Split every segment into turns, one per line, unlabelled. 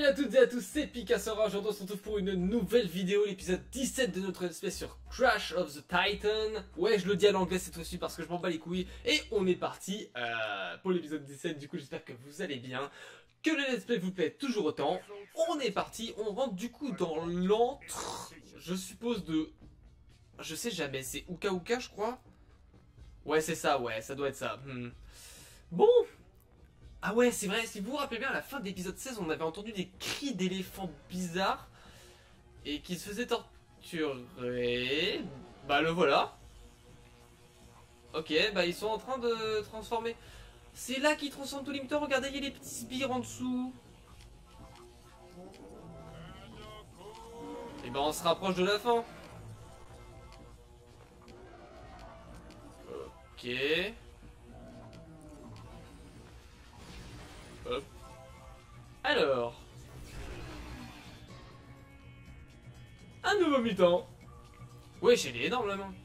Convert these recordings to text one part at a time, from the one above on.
Salut à toutes et à tous, c'est Picassora. Aujourd'hui on se retrouve pour une nouvelle vidéo, l'épisode 17 de notre espèce sur Crash of the Titan. Ouais, je le dis à l'anglais cette fois-ci parce que je m'en bats les couilles. Et on est parti pour l'épisode 17, du coup j'espère que vous allez bien, que le let's play vous plaît toujours autant. On est parti, on rentre du coup dans l'antre, je suppose de... Je sais jamais, c'est Uka Uka je crois. Ouais c'est ça, ouais, ça doit être ça. Bon. Ah ouais, c'est vrai, si vous vous rappelez bien, à la fin de l'épisode 16, on avait entendu des cris d'éléphants bizarres et qui se faisaient torturer. Bah le voilà. Ok, bah ils sont en train de transformer. C'est là qu'ils transforment tout l'imitant, regardez, il y a les petits sbires en dessous. Et bah on se rapproche de la fin. Ok. Hop. Alors, un nouveau mutant. Ouais, j'ai les énormes la main.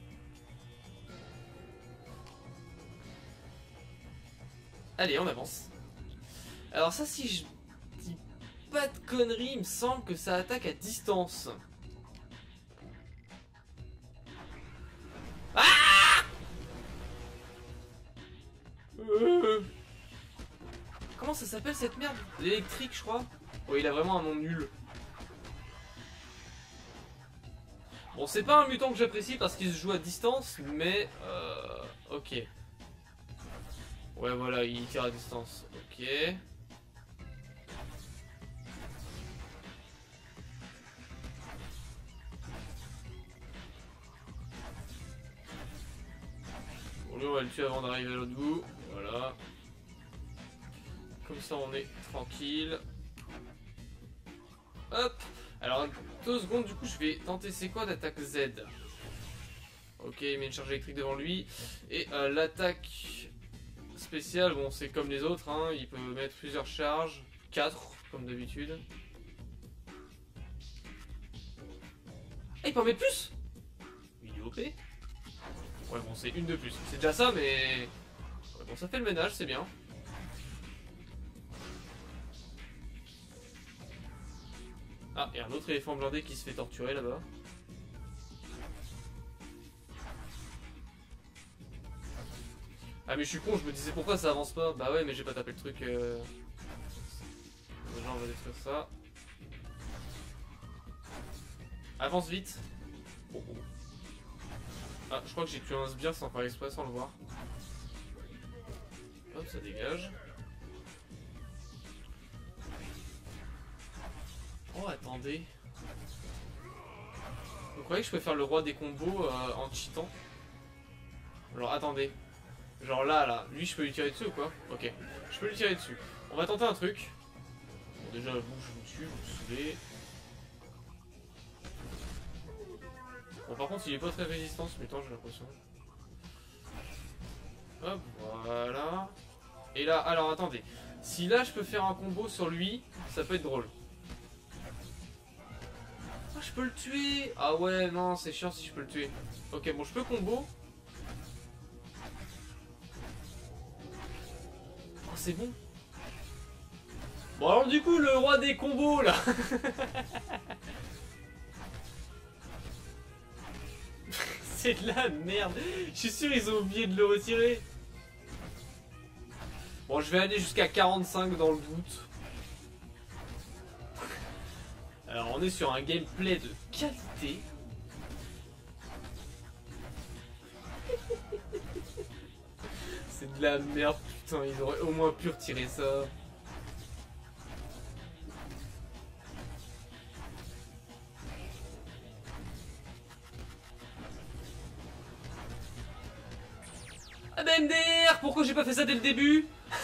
Allez, on avance. Alors ça, si je dis pas de conneries, il me semble que ça attaque à distance. Ah Comment ça s'appelle cette merde? L'électrique, je crois. Oh, il a vraiment un nom nul. Bon, c'est pas un mutant que j'apprécie parce qu'il se joue à distance, mais... ok. Ouais, voilà, il tire à distance. Ok. Bon, lui, on va le tuer avant d'arriver à l'autre bout. Voilà. Comme ça, on est tranquille. Hop. Alors, 2 secondes, du coup, je vais tenter c'est quoi d'attaque Z. Ok, il met une charge électrique devant lui. Et l'attaque spéciale, bon, c'est comme les autres, hein, il peut mettre plusieurs charges. 4, comme d'habitude. Ah, il peut en mettre plus. Il est OP. Ouais, bon, c'est une de plus. C'est déjà ça, mais... Ouais, bon, ça fait le ménage, c'est bien. Ah, et un autre éléphant blindé qui se fait torturer là-bas. Ah mais je suis con, je me disais pourquoi ça avance pas. Bah ouais, mais j'ai pas tapé le truc. Déjà on va détruire ça. Avance vite. Oh, oh. Ah, je crois que j'ai tué un sbire sans faire exprès, sans le voir. Hop, ça dégage. Oh, attendez. Vous croyez que je peux faire le roi des combos en cheatant? Alors, attendez. Genre là, lui, je peux lui tirer dessus ou quoi? Ok, je peux lui tirer dessus. On va tenter un truc. Bon, déjà, vous, je vous tue, vous sauvez. Bon, par contre, il est pas très résistant ce mutant, j'ai l'impression. Hop, voilà. Et là, alors, attendez. Si là, je peux faire un combo sur lui, ça peut être drôle. Ah, je peux le tuer. Ah ouais, non, c'est chiant si je peux le tuer. Ok, bon, je peux combo. Oh, c'est bon. Bon, alors du coup, le roi des combos, là. C'est de la merde. Je suis sûr, ils ont oublié de le retirer. Bon, je vais aller jusqu'à 45 dans le doute. Alors, on est sur un gameplay de qualité. C'est de la merde, putain, ils auraient au moins pu retirer ça. Ah bah MDR, pourquoi j'ai pas fait ça dès le début?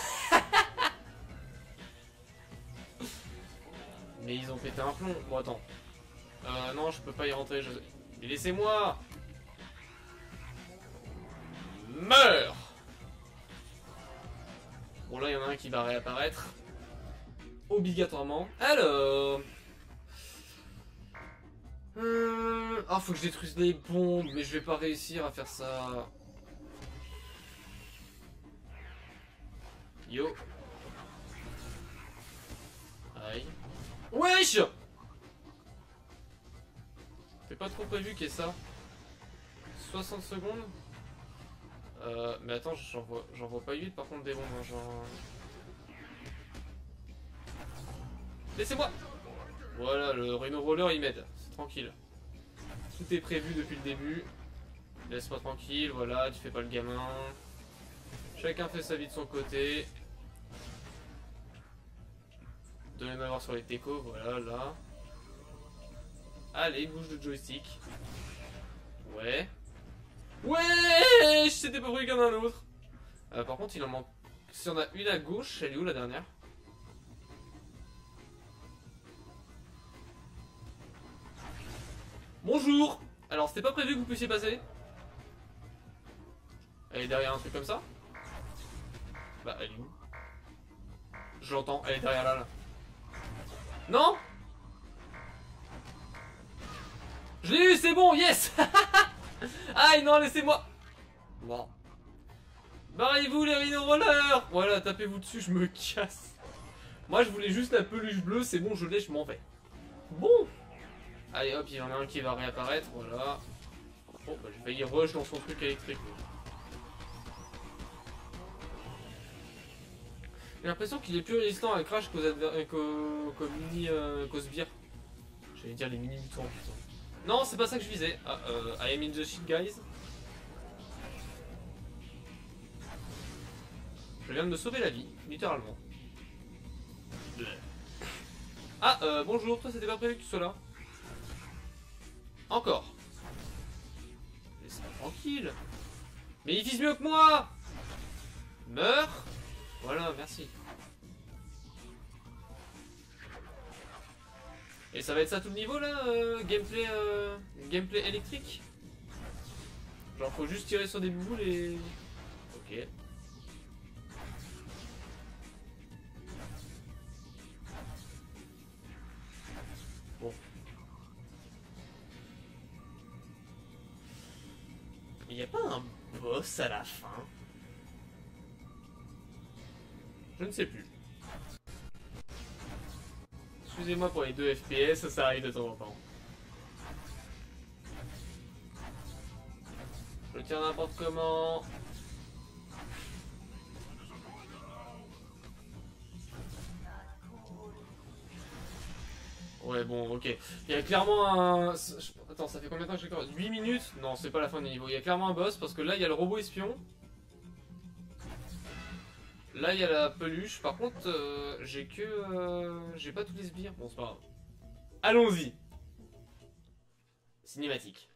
Mais ils ont pété un plomb. Bon, attends. Non, je peux pas y rentrer. Mais laissez-moi. Meurs. Bon, là, il y en a un qui va réapparaître. Obligatoirement. Alors... Ah, faut que je détruise les bombes, mais je vais pas réussir à faire ça. Yo. Aïe. Wesh! C'est pas trop prévu qu'il y ait ça. 60 secondes. Mais attends, j'en vois pas 8 par contre des bombes. Hein, genre... Laissez-moi! Voilà, le Rhino Roller il m'aide. C'est tranquille. Tout est prévu depuis le début. Laisse-moi tranquille, voilà, tu fais pas le gamin. Chacun fait sa vie de son côté. De même avoir sur les techos, voilà, là. Allez, bouge de joystick. Ouais. Ouais, c'était pas prévu qu'il y en a un autre. Par contre, il en manque. Si on a une à gauche, elle est où la dernière? Bonjour. Alors, c'était pas prévu que vous puissiez passer? Elle est derrière un truc comme ça? Bah, elle est où? Je l'entends, elle est derrière là, là. Non? Je l'ai eu, c'est bon, yes. Aïe, non, laissez-moi. Bon. Barrez-vous les Rhino Rollers. Voilà, tapez-vous dessus, je me casse. Moi, je voulais juste la peluche bleue, c'est bon, je l'ai, je m'en vais. Bon. Allez, hop, il y en a un qui va réapparaître, voilà. Oh, bah, j'ai failli rush dans son truc électrique. J'ai l'impression qu'il est plus résistant à Crash qu'aux mini sbires. J'allais dire les mini mutants, putain. Non, c'est pas ça que je visais. Ah, I am in the shit, guys. Je viens de me sauver la vie, littéralement. Ah, bonjour, toi c'était pas prévu que tu sois là. Encore. Laisse-moi tranquille. Mais il vise mieux que moi. Meurs. Voilà, merci. Et ça va être ça tout le niveau là, gameplay électrique. Genre faut juste tirer sur des boules et... Ok. Bon. Il n'y a pas un boss à la fin? Je ne sais plus. Excusez-moi pour les 2 FPS, ça arrive de temps en temps. Je le tire n'importe comment. Ouais, bon, ok. Il y a clairement un... Attends, ça fait combien de temps que je commence? 8 minutes? Non, c'est pas la fin du niveau. Il y a clairement un boss parce que là, il y a le robot espion. Là, il y a la peluche. Par contre, j'ai pas tous les sbires. Bon, c'est pas grave. Allons-y. Cinématique.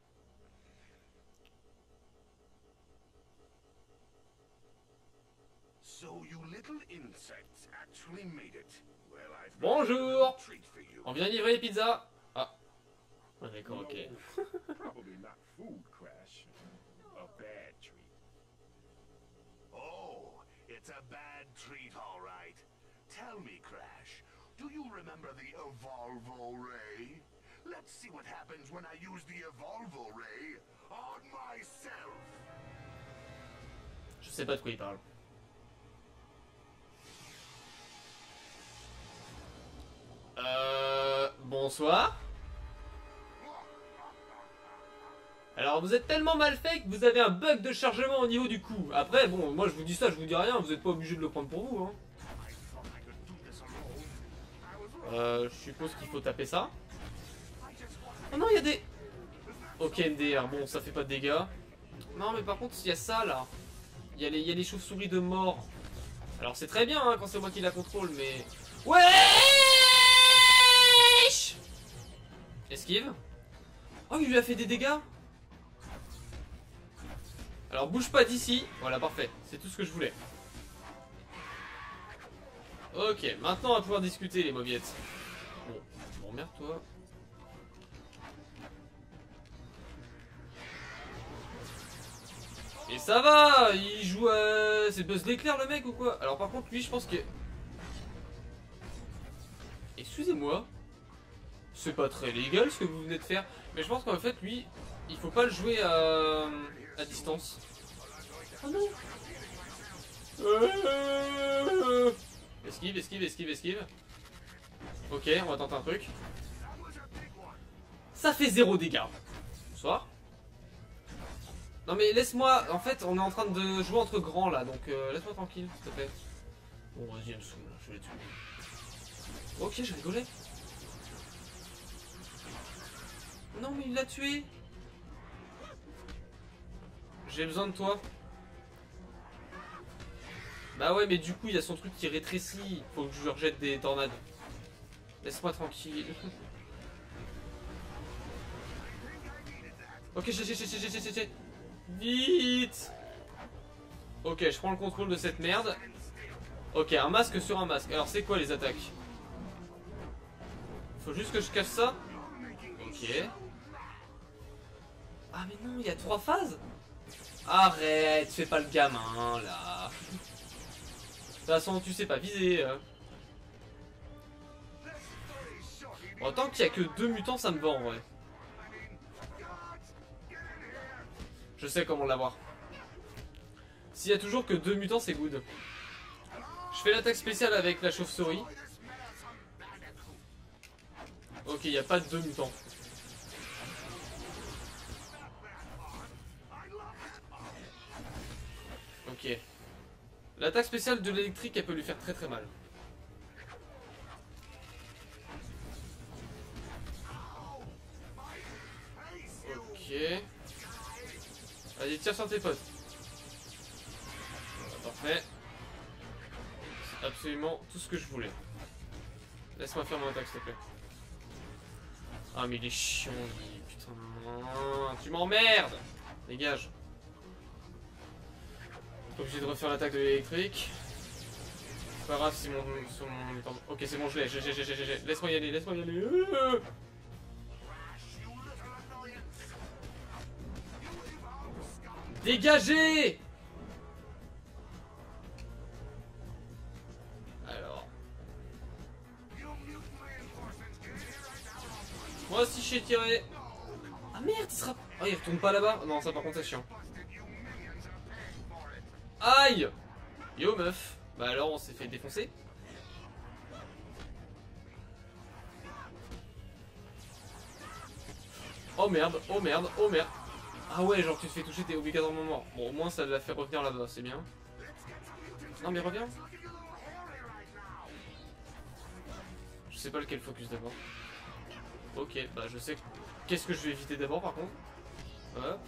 Bonjour. On vient livrer les pizzas. Ah. Ouais, d'accord, ok.
It's a bad treat, all right. Tell me, Crash, do you remember the Evolvo Ray? Let's see what happens when I use the Evolvo Ray on myself.
Je sais pas de quoi il parle. Bonsoir. Alors vous êtes tellement mal fait que vous avez un bug de chargement au niveau du coup. Après bon, moi je vous dis ça, je vous dis rien, vous n'êtes pas obligé de le prendre pour vous hein. Je suppose qu'il faut taper ça. Oh non, il y a des... Ok MDR, bon ça fait pas de dégâts. Non mais par contre il y a ça là. Il y a les chauves-souris de mort. Alors c'est très bien hein, quand c'est moi qui la contrôle mais... Ouais. Esquive. Oh il lui a fait des dégâts. Alors bouge pas d'ici, voilà parfait, c'est tout ce que je voulais. Ok, maintenant on va pouvoir discuter les mauviettes. Bon, merde toi. Et ça va, il joue à... C'est Buzz l'éclair le mec ou quoi? Alors par contre lui je pense que... Excusez-moi. C'est pas très légal ce que vous venez de faire. Mais je pense qu'en fait lui, il faut pas le jouer à distance. Oh non. Esquive, esquive, esquive, esquive. Ok, on va tenter un truc. Ça fait 0 dégâts. Bonsoir. Non mais laisse-moi, en fait on est en train de jouer entre grands là, donc laisse-moi tranquille s'il te plaît. Bon vas-y, elle me saoule, je vais les tuer. Ok, je rigolais. Non mais il l'a tué. J'ai besoin de toi. Bah ouais mais du coup il y a son truc qui rétrécit. Faut que je lui rejette des tornades. Laisse-moi tranquille. Ok, j'ai. Vite. Ok, je prends le contrôle de cette merde. Ok, un masque sur un masque. Alors c'est quoi les attaques? Faut juste que je cache ça. Ok. Ah mais non, il y a 3 phases. Arrête, fais pas le gamin là. De toute façon, tu sais pas viser. Bon, tant qu'il y a que 2 mutants, ça me va en vrai. Je sais comment l'avoir. S'il y a toujours que 2 mutants, c'est good. Je fais l'attaque spéciale avec la chauve-souris. Ok, il n'y a pas de 2 mutants. Ok. L'attaque spéciale de l'électrique, elle peut lui faire très très mal. Ok. Vas-y, tire sur tes potes. Parfait. C'est absolument tout ce que je voulais. Laisse-moi faire mon attaque, s'il te plaît. Ah, mais il est chiant, lui. Putain. Tu m'emmerdes. Dégage. Obligé de refaire l'attaque de l'électrique. Pas grave si mon... Ok, c'est bon, je l'ai. Laisse-moi y aller, laisse-moi y aller. Dégagez! Alors. Moi aussi je suis tiré. Ah merde, il sera... Oh, il retourne pas là-bas? Non, ça par contre c'est chiant. Aïe! Yo meuf. Bah alors on s'est fait défoncer. Oh merde, oh merde, oh merde. Ah ouais, genre tu te fais toucher, t'es obligatoirement mort. Bon, au moins ça l'a fait revenir là-bas, c'est bien. Non mais reviens. Je sais pas lequel focus d'abord. Ok, bah je sais qu'est-ce que je vais éviter d'abord par contre. Hop.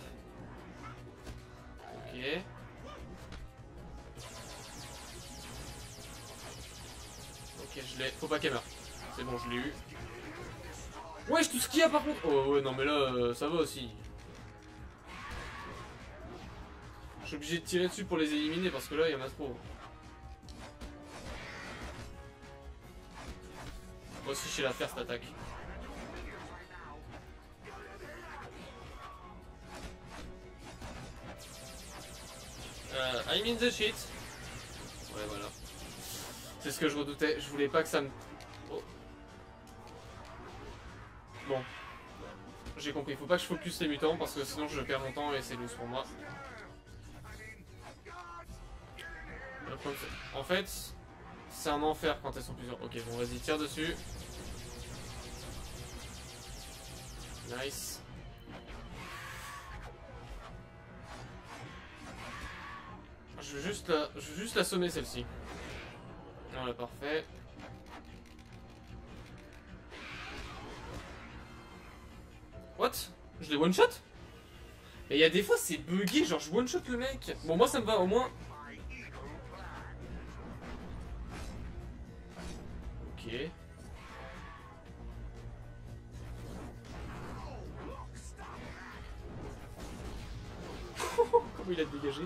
Ok. Ok, je l'ai. Faut pas qu'elle meure. C'est bon, je l'ai eu. Wesh, tout ce qu'il y a par contre. Oh ouais, non mais là, ça va aussi. Je suis obligé de tirer dessus pour les éliminer parce que là, il y en a trop. Moi aussi, je sais la faire cette attaque. I'm in the shit. Ouais, voilà. C'est ce que je redoutais. Je voulais pas que ça me... Oh. Bon. J'ai compris. Faut pas que je focus les mutants parce que sinon je perds mon temps et c'est loose pour moi. En fait, c'est un enfer quand elles sont plusieurs. Ok, bon, vas-y, tire dessus. Nice. Je veux juste l'assommer celle-ci. Voilà, parfait. What? Je l'ai one shot? Mais il y a des fois c'est bugué, genre je one shot le mec. Bon, moi ça me va au moins. Ok. Comment il a dégagé?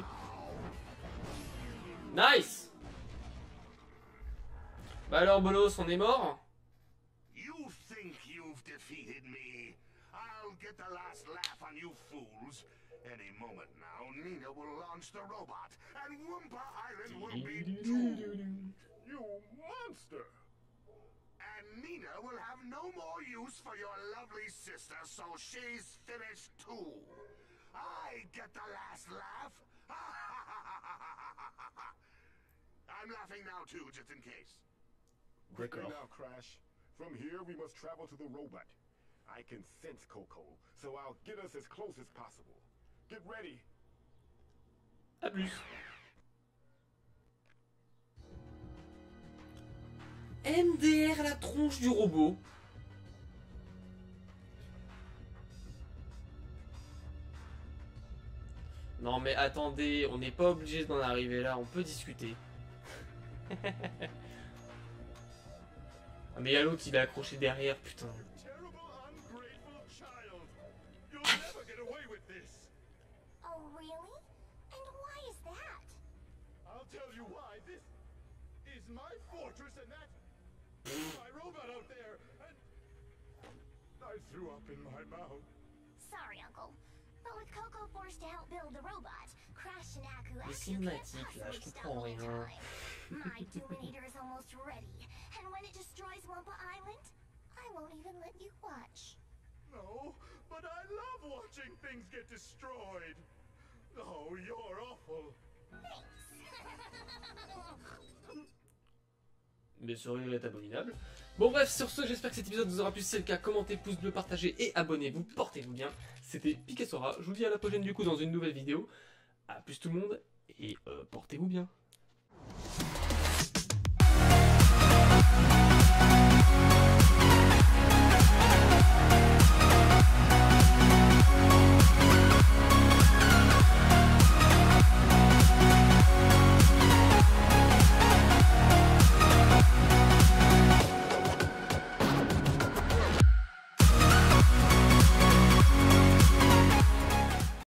Nice! Bah alors Bolos, on est mort?
You think you've defeated me? I'll get the last laugh on you fools. Any moment now, Nina will launch the robot, and Wumpa Island will be doomed. You monster! And Nina will have no more use for your lovely sister, so she's finished too. I get the last laugh. I'm laughing now too, just in case. Quickly now, Crash.
From here, we must travel to the robot. I can sense Coco, so I'll get us as close as possible. Get ready.
A plus. MDR, la tronche du robot. Non mais attendez, on n'est pas obligé d'en arriver là, on peut discuter. Ah mais y'a l'autre, il est accroché derrière, putain.
Terrible, ungrateful child. You'll never get away with this.
Oh, really? And why is that?
I'll tell you why. This is my fortress, and that my robot out there. And I threw up in my mouth.
Sorry, Uncle. But with Coco forced to help build the robot, Crash and Aku
Les
Aku can't
cinématiques là, je
possibly stop
comprends
in
rien.
time. My Dominator is almost ready, and when it destroys Wumpa Island, I won't even let you watch.
No, but I love watching things get destroyed. Oh, you're awful.
Mais ce rire est abominable. Bon bref, sur ce, j'espère que cet épisode vous aura plu. Si c'est le cas, commentez, pouce bleu, partagez et abonnez-vous. Portez-vous bien. C'était Pikassora. Je vous dis à la prochaine du coup dans une nouvelle vidéo. A plus tout le monde et portez-vous bien.